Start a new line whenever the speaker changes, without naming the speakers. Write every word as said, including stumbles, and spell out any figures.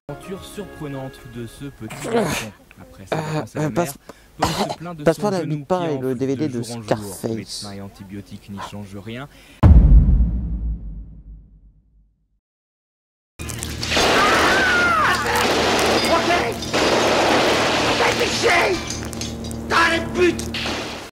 Aventure surprenante de ce petit garçon. Après sa vacances à la
Euh,
mer,
passe-
Paul se plaint de
Passe-moi
son
la
genou
Lupin
qui
et le
enfle
D V D
de
de
jour en jour.
Scarface.
Médecins et antibiotiques n'y changent rien.
Ok! T'as été chier! T'as les putes!